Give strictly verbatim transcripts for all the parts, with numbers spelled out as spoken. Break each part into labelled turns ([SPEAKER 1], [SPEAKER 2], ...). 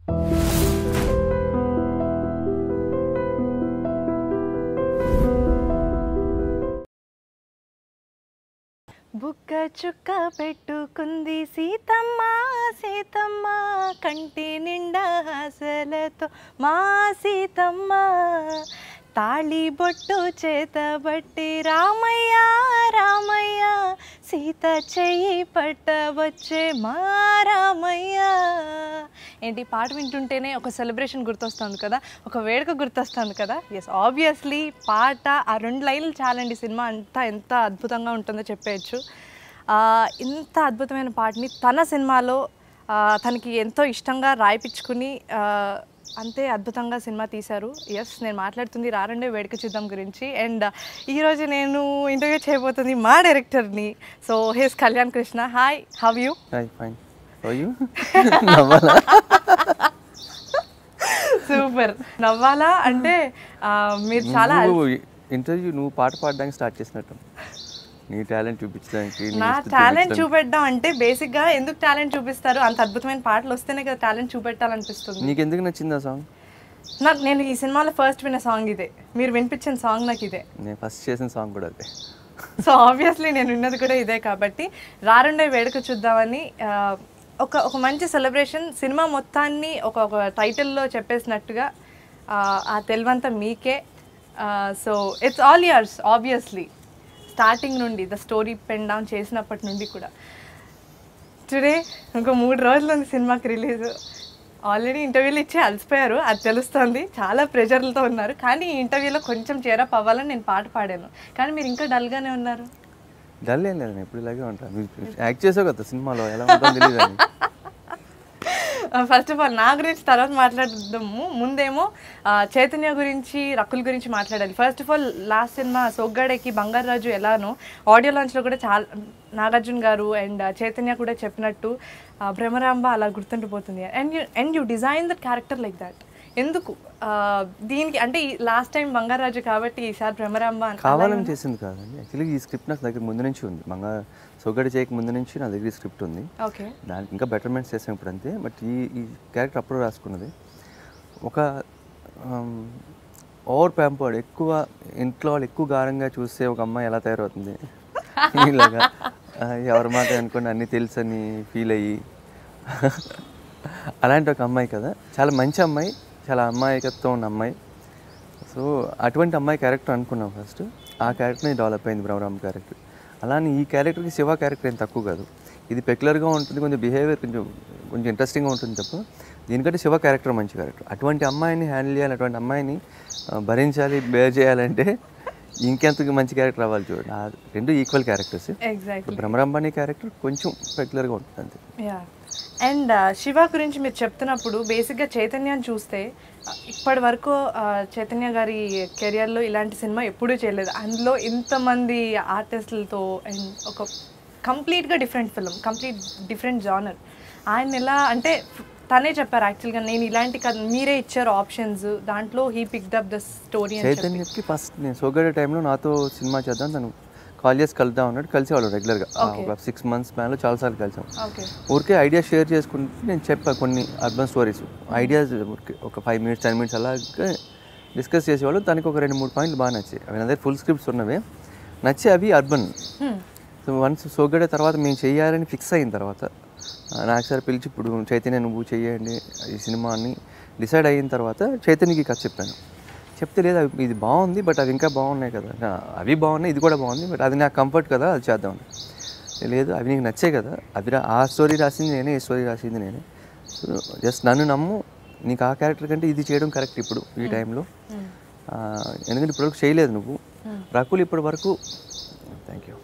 [SPEAKER 1] బుక్క చుక్క పెట్టుకుంది సీతమ్మ సీతమ్మ కంటి నిండా ఆశలతో మా సీతమ్మ తాళి బొట్టు చేతబట్టి రామయ్య రామయ్య సీత చెయ్యి పట్టవచ్చే మా రామయ్య. ఏంటి పాట వింటుంటేనే ఒక సెలబ్రేషన్ గుర్తొస్తుంది కదా, ఒక వేడుక గుర్తొస్తుంది కదా. ఎస్, ఆబ్వియస్లీ పాట ఆ రెండు లైన్లు చాలండి సినిమా అంతా ఎంత అద్భుతంగా ఉంటుందో చెప్పేయచ్చు. ఇంత అద్భుతమైన పాటని తన సినిమాలో తనకి ఎంతో ఇష్టంగా రాయిపించుకుని అంతే అద్భుతంగా సినిమా తీశారు. ఎస్, నేను మాట్లాడుతుంది రారండోయ్ వేడుక చూద్దాం గురించి. అండ్ ఈరోజు నేను ఇంటర్వ్యూ చేయబోతుంది మా డైరెక్టర్ని. So he's Kalyan Krishna. Hi, how you? Super. నవ్వాలా అంటే మీరు చాలా
[SPEAKER 2] ఇంటర్వ్యూ నువ్వు పాట పాడడానికి స్టార్ట్ చేసినట్టు నీ టాలెంట్ చూపించడానికి.
[SPEAKER 1] నా టాలెంట్ చూపెట్టడం అంటే బేసిక్గా ఎందుకు టాలెంట్ చూపిస్తారు? అంత అద్భుతమైన పాటలు వస్తేనే కదా టాలెంట్ చూపెట్టాలనిపిస్తుంది.
[SPEAKER 2] నీకు ఎందుకు నచ్చింది ఆ సాంగ్?
[SPEAKER 1] నాకు నేను ఈ సినిమాలో ఫస్ట్ విన్న సాంగ్ ఇదే, మీరు వినిపించిన సాంగ్ నాకు ఇదే.
[SPEAKER 2] నేను ఫస్ట్ చేసిన సాంగ్ కూడా అదే.
[SPEAKER 1] సో ఆబ్వియస్లీ నేను విన్నది కూడా ఇదే కాబట్టి రారండోయ్ వేడుక చూద్దామని ఒక ఒక మంచి సెలబ్రేషన్ సినిమా మొత్తాన్ని ఒక ఒక టైటిల్లో చెప్పేసినట్టుగా ఆ తెలువంతా మీకే. So it's all yours obviously. Starting నుండి ద స్టోరీ పెన్ డౌన్ చేసినప్పటి నుండి కూడా టుడే ఇంకో మూడు రోజులు ఉంది సినిమాకి రిలీజ్. ఆల్రెడీ ఇంటర్వ్యూలు ఇచ్చి అలసిపోయారు, అది తెలుస్తుంది. చాలా ప్రెషర్లతో ఉన్నారు. కానీ ఈ ఇంటర్వ్యూలో కొంచెం చేరప్ అవ్వాలని నేను పాట పాడాను, కానీ మీరు ఇంకా డల్గానే ఉన్నారు.
[SPEAKER 2] డల్ ఏం లేదు, ఎప్పుడు ఇలాగే ఉంటాను. యాక్ట్ చేసావు కదా సినిమాలో, ఎలా ఉంటుందో తెలియదు.
[SPEAKER 1] ఫస్ట్ ఆఫ్ ఆల్ నా గురించి తర్వాత మాట్లాడదాము. ముందేమో చైతన్య గురించి, రకుల్ గురించి మాట్లాడాలి. First of all last cinema సోగ్గాడేకి బంగారు రాజు ఎలానో ఆడియో లాంచ్లో కూడా చాలా నాగార్జున గారు అండ్ చైతన్య కూడా చెప్పినట్టు భ్రమరాంబ అలా గుర్తుండిపోతుంది. And you and you design that character like that. ఎందుకు దీనికి అంటే లాస్ట్ టైం బంగారాజు కాబట్టి ఈసారి భ్రమరాంబ
[SPEAKER 2] కావాలని చేసింది కాదండి. యాక్చువల్లీ ఈ స్క్రిప్ట్ నాకు దగ్గర ముందు నుంచి ఉంది. బంగారు సోగ్గాడే చేయక ముందు నుంచి నా దగ్గర స్క్రిప్ట్ ఉంది.
[SPEAKER 1] ఓకే,
[SPEAKER 2] దానికి ఇంకా బెటర్మెంట్స్ చేసాం ఇప్పుడు అంతే. బట్ ఈ ఈ క్యారెక్టర్ అప్పుడు రాసుకున్నది. ఒక ఓవర్ ప్యాంపర్డ్, ఎక్కువ ఇంట్లో వాళ్ళు ఎక్కువ గారంగా చూస్తే ఒక అమ్మాయి ఎలా తయారవుతుంది, ఇలాగా ఎవరి మాట అనుకోండి అన్నీ తెలుసని ఫీల్ అయ్యి అలాంటి ఒక అమ్మాయి కదా. చాలా మంచి అమ్మాయి, చాలా అమ్మాయికత్వం ఉన్న అమ్మాయి. సో అటువంటి అమ్మాయి క్యారెక్టర్ అనుకున్నాం ఫస్ట్. ఆ క్యారెక్టర్ని డెవలప్ అయింది భ్రమరాంబ క్యారెక్టర్. అలానే ఈ క్యారెక్టర్కి శివ క్యారెక్టర్ ఏం తక్కువ కాదు. ఇది పెక్యులర్గా ఉంటుంది, కొంచెం బిహేవియర్ కొంచెం కొంచెం ఇంట్రెస్టింగ్గా ఉంటుంది తప్ప దీనికంటే శివ క్యారెక్టర్ మంచి క్యారెక్టర్. అటువంటి అమ్మాయిని హ్యాండిల్ చేయాలి, అటువంటి అమ్మాయిని భరించాలి, బేర్ చేయాలంటే ఇంకెంత మంచి క్యారెక్టర్ అవ్వాలి చూడండి. ఆ రెండు ఈక్వల్ క్యారెక్టర్స్. భ్రమరాంబ క్యారెక్టర్ కొంచెం పెక్యులర్గా ఉంటుంది అంతే.
[SPEAKER 1] అండ్ శివ గురించి మీరు చెప్తున్నప్పుడు బేసిక్గా చైతన్యాన్ని చూస్తే ఇప్పటి వరకు చైతన్య గారి కెరియర్లో ఇలాంటి సినిమా ఎప్పుడూ చేయలేదు. అందులో ఇంతమంది ఆర్టిస్టులతో అండ్ ఒక కంప్లీట్గా different film, complete different genre. ఆయన ఎలా అంటే తనే చెప్పారు యాక్చువల్గా నేను ఇలాంటి కథ మీరే ఇచ్చారు ఆప్షన్స్, దాంట్లో he picked up the story.
[SPEAKER 2] చైతన్యకి ఫస్ట్ నేను సోగ్గాడే టైంలో నాతో సినిమా చేద్దాం తను కాల్ చేసి కలుద్దాం అన్నట్టు కలిసేవాళ్ళు రెగ్యులర్గా. ఒక సిక్స్ మంత్స్ ప్లాన్లో చాలాసార్లు కలిసాం. ఊరికే ఐడియా షేర్ చేసుకుంటే నేను చెప్పా కొన్ని అర్బన్ స్టోరీస్ ఐడియాస్ ఒక ఫైవ్ మినిట్స్ టెన్ మినిట్స్ అలాగే డిస్కస్ చేసేవాళ్ళు. తనకి ఒక రెండు మూడు పాయింట్లు బాగా నచ్చాయి. అవి నా దగ్గర ఫుల్ స్క్రిప్ట్స్ ఉన్నవే నచ్చి అవి అర్బన్. సో వన్స్ సోగ్గాడే తర్వాత మేము చెయ్యాలని ఫిక్స్ అయిన తర్వాత నాకు సార్ పిలిచి ఇప్పుడు చైతన్య నువ్వు చెయ్యండి ఈ సినిమా అని డిసైడ్ అయిన తర్వాత చైతన్యకి కథ చెప్పాను. చెప్తే లేదు అవి ఇది బాగుంది బట్ అవి ఇంకా బాగున్నాయి కదా, అవి బాగున్నాయి ఇది కూడా బాగుంది బట్ అది నాకు కంఫర్ట్ కదా అది చేద్దామని. లేదు అవి నీకు నచ్చే కదా, అవి ఆ స్టోరీ రాసింది నేనే, ఈ స్టోరీ రాసింది నేనే. సో జస్ట్ నన్ను నమ్ము, నీకు ఆ క్యారెక్టర్ కంటే ఇది చేయడం కరెక్ట్ ఇప్పుడు ఈ టైంలో. ఎందుకంటే ఇప్పటివరకు చేయలేదు నువ్వు. రకుల్ ఇప్పటి వరకు థ్యాంక్ యూ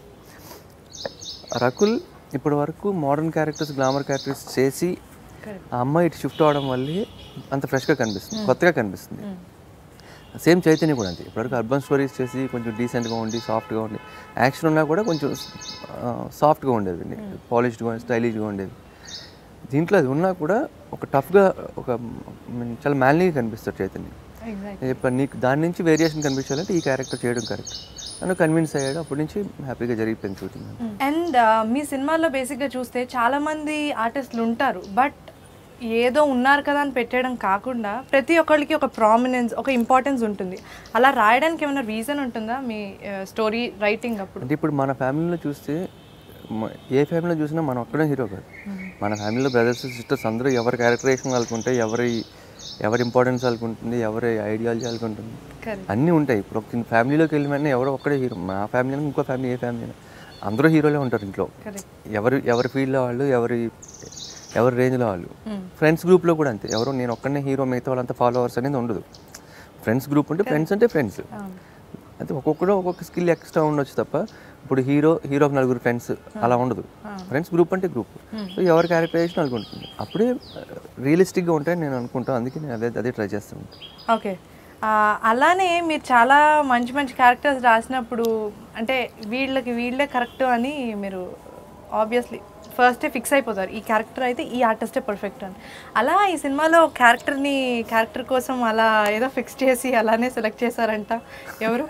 [SPEAKER 2] రకుల్ ఇప్పటి వరకు మోడర్న్ క్యారెక్టర్స్, గ్లామర్ క్యారెక్టర్స్ చేసి ఆ అమ్మాయి ఇటు షిఫ్ట్ అవ్వడం వల్లే అంత ఫ్రెష్గా కనిపిస్తుంది, కొత్తగా కనిపిస్తుంది. సేమ్ చైతన్య కూడా అంతే. ఇప్పటివరకు అర్బన్ స్టోరీస్ చేసి కొంచెం డీసెంట్గా ఉండి సాఫ్ట్గా ఉండి యాక్షన్ ఉన్నా కూడా కొంచెం సాఫ్ట్గా ఉండేది, పాలిష్డ్గా స్టైలిష్గా ఉండేది. దీంట్లో అది ఉన్నా కూడా ఒక టఫ్గా ఒక చాలా మ్యాన్లీగా కనిపిస్తాడు చైతన్య. ఇప్పుడు నీకు దాని నుంచి వేరియేషన్ కనిపించాలంటే ఈ క్యారెక్టర్ చేయడం కరెక్ట్. నన్ను కన్విన్స్ అయ్యాడు, అప్పటి నుంచి హ్యాపీగా జరిగిపోయింది షూటింగ్.
[SPEAKER 1] అండ్ మీ సినిమాలో బేసిక్గా చూస్తే చాలామంది ఆర్టిస్టులు ఉంటారు, బట్ ఏదో ఉన్నారు కదా అని పెట్టడం కాకుండా ప్రతి ఒక్కరికి ఒక ప్రామినెన్స్, ఒక ఇంపార్టెన్స్ ఉంటుంది. అలా రాయడానికి ఏమైనా రీజన్ ఉంటుందా మీ స్టోరీ రైటింగ్ అప్పుడు?
[SPEAKER 2] అంటే ఇప్పుడు మన ఫ్యామిలీలో చూస్తే ఏ ఫ్యామిలీలో చూసినా మనం ఒక్కడే హీరో కాదు. మన ఫ్యామిలీలో బ్రదర్స్ సిస్టర్స్ అందరూ ఎవరి క్యారెక్టరేషన్ వాళ్ళకు ఉంటాయి, ఎవరి ఎవరి ఇంపార్టెన్స్ వాళ్ళకు ఉంటుంది, ఎవరి ఐడియాలజీ వాళ్ళకు ఉంటుంది, అన్నీ ఉంటాయి. ఇప్పుడు ఒక ఫ్యామిలీలోకి వెళ్ళి వెంటనే ఎవరో ఒక్కడే హీరో. మా ఫ్యామిలీ ఇంకో ఫ్యామిలీ ఏ ఫ్యామిలీ అందరూ హీరోలే ఉంటారు ఇంట్లో. ఎవరి ఎవరి ఫీల్డ్లో వాళ్ళు, ఎవరి ఎవరి రేంజ్లో వాళ్ళు. ఫ్రెండ్స్ గ్రూప్లో కూడా అంతే. ఎవరో నేను ఒక్కడనే హీరో, మిగతా వాళ్ళంతా ఫాలోవర్స్ అనేది ఉండదు. ఫ్రెండ్స్ గ్రూప్ ఉంటే ఫ్రెండ్స్ అంటే ఫ్రెండ్స్. అయితే ఒక్కొక్కడు ఒక్కొక్క స్కిల్ ఎక్స్ట్రా ఉండొచ్చు తప్ప ఇప్పుడు హీరో హీరోకి నలుగురు ఫ్రెండ్స్ అలా ఉండదు. ఫ్రెండ్స్ గ్రూప్ అంటే గ్రూప్. సో ఎవరి క్యారెక్టరైజేషన్ వాళ్ళకి ఉంటుంది. అప్పుడే రియలిస్టిక్గా ఉంటాయని నేను అనుకుంటాను. అందుకే నేను అదే అదే ట్రై చేస్తాను.
[SPEAKER 1] ఓకే, అలానే మీరు చాలా మంచి మంచి క్యారెక్టర్స్ రాసినప్పుడు అంటే వీళ్ళకి వీళ్ళే కరెక్ట్ అని మీరు ఆబ్వియస్లీ ఫస్టే ఫిక్స్ అయిపోతారు, ఈ క్యారెక్టర్ అయితే ఈ ఆర్టిస్టే పర్ఫెక్ట్ అని. అలా ఈ సినిమాలో క్యారెక్టర్ని క్యారెక్టర్ కోసం అలా ఏదో ఫిక్స్ చేసి అలానే సెలెక్ట్ చేశారంట. ఎవరు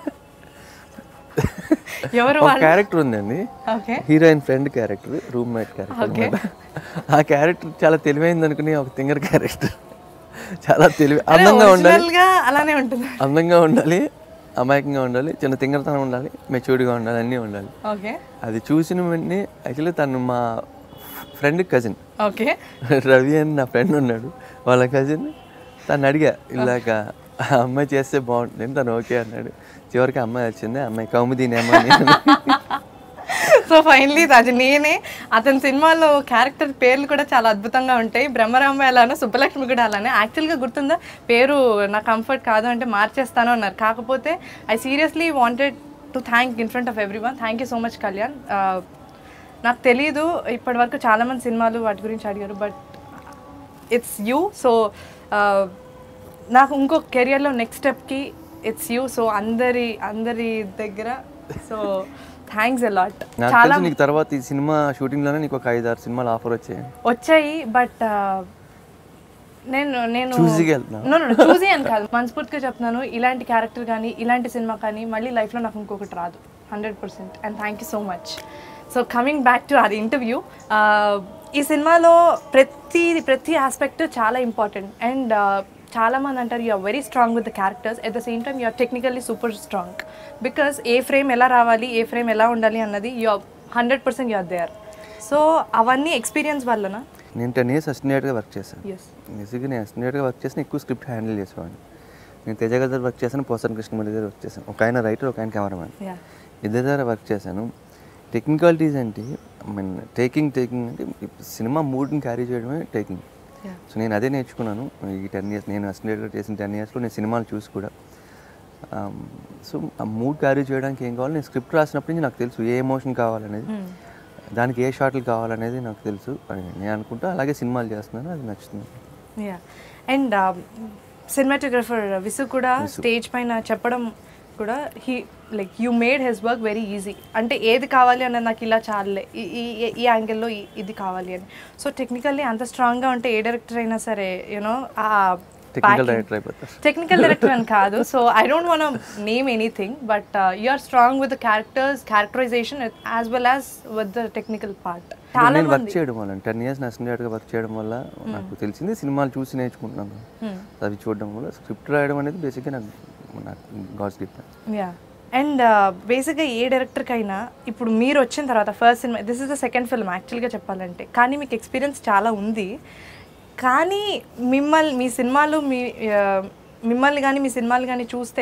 [SPEAKER 1] ఎవరు
[SPEAKER 2] క్యారెక్టర్ ఉందండి, heroine friend character, roommate character. ఆ క్యారెక్టర్ చాలా తెలివైంది అనుకుని ఒక తింగర్ క్యారెక్టర్. చాలా తెలివి, అందంగా ఉండాలి,
[SPEAKER 1] అలానే ఉంటుంది,
[SPEAKER 2] అందంగా ఉండాలి, అమాయకంగా ఉండాలి, చిన్న తింగరతనం ఉండాలి, మెచ్యూర్డ్గా ఉండాలి, అన్నీ ఉండాలి. అది చూసిన వెంటనే యాక్చువల్లీ తను మా ఫ్రెండ్ కజిన్.
[SPEAKER 1] ఓకే,
[SPEAKER 2] రవి అని నా ఫ్రెండ్ ఉన్నాడు, వాళ్ళ కజిన్. తను అడిగా ఇలాగ అమ్మాయి చేస్తే బాగుంటుంది, తను ఓకే అన్నాడు. చివరికి అమ్మాయి వచ్చింది, అమ్మాయి కౌముదీనేమో.
[SPEAKER 1] సో ఫైనలీ అది నేనే. అతని సినిమాలో క్యారెక్టర్ పేర్లు కూడా చాలా అద్భుతంగా ఉంటాయి. బ్రహ్మరాంబ ఎలానో, సుబ్బలక్ష్మి కూడా అలానే. యాక్చువల్గా గుర్తుందా పేరు నా కంఫర్ట్ కాదు అంటే మార్చేస్తాను అన్నారు. కాకపోతే I seriously wanted to thank in front of everyone. Thank you so much Kalyan. నాకు తెలీదు, ఇప్పటి వరకు చాలామంది సినిమాలు వాటి గురించి అడిగారు, బట్ ఇట్స్ యూ. సో నాకు ఇంకో కెరియర్లో నెక్స్ట్ స్టెప్కి ఇట్స్ యూ. సో అందరి అందరి దగ్గర సో థ్యాంక్స్ అ లాట్.
[SPEAKER 2] చాలా నీకు తర్వాత ఈ సినిమా షూటింగ్లోనే నీకు ఒక ఐదు ఆరు సినిమాలు ఆఫర్ వచ్చాయి
[SPEAKER 1] వచ్చాయి బట్ నేను నేను చూసి అని కాదు, మనస్ఫూర్తిగా చెప్తున్నాను, ఇలాంటి క్యారెక్టర్ కానీ ఇలాంటి సినిమా కానీ మళ్ళీ లైఫ్లో నాకు ఇంకొకటి రాదు, hundred percent. And thank you so much. So coming back to అది ఇంటర్వ్యూ, ఈ సినిమాలో ప్రతి ప్రతి ఆస్పెక్ట్ చాలా ఇంపార్టెంట్. అండ్ చాలామంది అంటారు you are very strong with the characters, at the same time you are technically super strong. Because ఏ frame ఎలా రావాలి, ఏ ఫ్రేమ్ ఎలా ఉండాలి అన్నది you are hundred percent you are there. So అవన్నీ ఎక్స్పీరియన్స్ వల్లనా?
[SPEAKER 2] నేను టెన్ ఇయర్స్ అసిస్టెంట్గా వర్క్ చేశాను. బేసిక్గా నేను అసిస్టెంట్గా వర్క్ చేసిన, ఎక్కువ స్క్రిప్ట్ హ్యాండిల్ చేసేవాడిని. నేను తేజ గారి దగ్గర వర్క్ చేశాను, పోసన్ కృష్ణ దగ్గర వర్క్ చేశాను. ఒక ఆయన రైటర్, ఒక ఆయన కెమెరామ్యాన్, ఇద్దరి దగ్గర వర్క్ చేశాను. టెక్నికాలిటీస్ అంటే ఐ మీన్ టేకింగ్ టేకింగ్ అంటే సినిమా మూడ్ని క్యారీ చేయడమే టేకింగ్. సో నేను అదే నేర్చుకున్నాను ఈ టెన్ ఇయర్స్ నేను అసిస్టెంట్గా చేసిన టెన్ ఇయర్స్లో. నేను సినిమాలు చూసి కూడా సో ఆ మూడ్ క్యారీ చేయడానికి ఏం కావాలి, నేను స్క్రిప్ట్ రాసినప్పటి నుంచి నాకు తెలుసు ఏ ఎమోషన్ కావాలనేది, దానికి ఏ షాట్లు కావాలనేది నాకు తెలుసు అని నేను అనుకుంటా. అలాగే సినిమాలు చేస్తున్నాను, అది నచ్చుతుంది.
[SPEAKER 1] అండ్ సినిమాటోగ్రఫర్ విసు కూడా స్టేజ్ పైన చెప్పడం కూడా he like you made his work very easy. అంటే ఏది కావాలి అన్నది నాకు ఇలా చాలే, ఈ ఈ యాంగిల్లో ఇది కావాలి అని. సో టెక్నికల్లీ అంత స్ట్రాంగ్గా ఉంటే ఏ డైరెక్టర్ అయినా సరే యూనో టెక్నికల్ డైరెక్టర్ అని కాదు. So I don't want name anything, but you are strong with the characters, characterization as well as with the technical part.
[SPEAKER 2] చాలా వర్క్ చేయడం వల్ల టెన్ ఇయర్స్ అసిస్టెంట్గా వర్క్ చేయడం వల్ల నాకు తెలిసింది, సినిమాలు చూసి నేర్చుకుంటున్నాను, అవి చూడడం వల్ల. స్క్రిప్ట్ రాయడం అనేది బేసిక్గా నాకు గాడ్స్ గిఫ్ట్.
[SPEAKER 1] యా. అండ్ బేసిక్గా ఏ డైరెక్టర్కైనా ఇప్పుడు మీరు వచ్చిన తర్వాత ఫస్ట్ సినిమా, this is the second film యాక్చువల్గా చెప్పాలంటే, కానీ మీకు ఎక్స్పీరియన్స్ చాలా ఉంది. కానీ మిమ్మల్ని మీ సినిమాలు మీ మిమ్మల్ని కానీ మీ సినిమాలు కానీ చూస్తే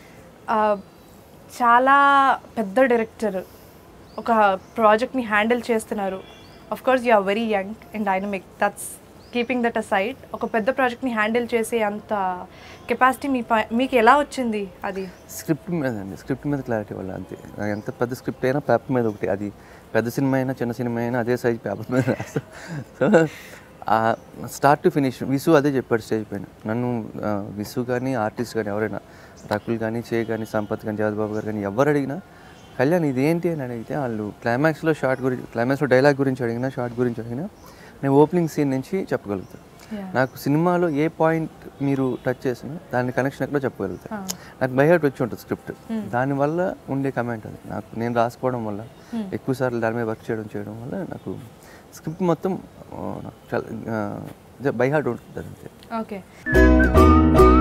[SPEAKER 1] చాలా పెద్ద డైరెక్టర్ ఒక ప్రాజెక్ట్ని హ్యాండిల్ చేస్తున్నారు. Of course you are very young and dynamic, that's keeping that aside. ఒక పెద్ద ప్రాజెక్ట్ని హ్యాండిల్ చేసే అంత కెపాసిటీ మీ మీకు ఎలా వచ్చింది? అది
[SPEAKER 2] స్క్రిప్ట్ మీద అండి, స్క్రిప్ట్ మీద క్లారిటీ వల్ల అంతే. ఎంత పెద్ద స్క్రిప్ట్ అయినా పేపర్ మీద ఒకటి, అది పెద్ద సినిమా అయినా చిన్న సినిమా అయినా అదే సైజ్ పేపర్ మీద రాస్తాం. So start to finish Visu అదే చెప్పాడు స్టేజ్ పైన. నన్ను విసు కానీ ఆర్టిస్ట్ కానీ ఎవరైనా, రకుల్ కానీ, చే కానీ, సంపత్ కానీ, జగద్బాబు గారు కానీ ఎవరు అడిగినా కళ్యాణ్ ఇదేంటి అని అడిగితే వాళ్ళు క్లైమాక్స్లో షార్ట్ గురించి, క్లైమాక్స్లో డైలాగ్ గురించి అడిగినా, షార్ట్ గురించి అడిగినా నేను ఓపెనింగ్ సీన్ నుంచి చెప్పగలుగుతాను. నాకు సినిమాలో ఏ పాయింట్ మీరు టచ్ చేసినా దాని కనెక్షన్ ఎక్కడో చెప్పగలుగుతాను. నాకు బై హార్ట్ వచ్చి ఉంటుంది స్క్రిప్ట్, దానివల్ల ఉండే కమెంట్ అది. నాకు నేను రాసుకోవడం వల్ల, ఎక్కువ సార్లు దాని మీద వర్క్ చేయడం చేయడం వల్ల నాకు స్క్రిప్ట్ మొత్తం చాలా బై హార్ట్ ఉంటుంది అంతే.
[SPEAKER 1] ఓకే.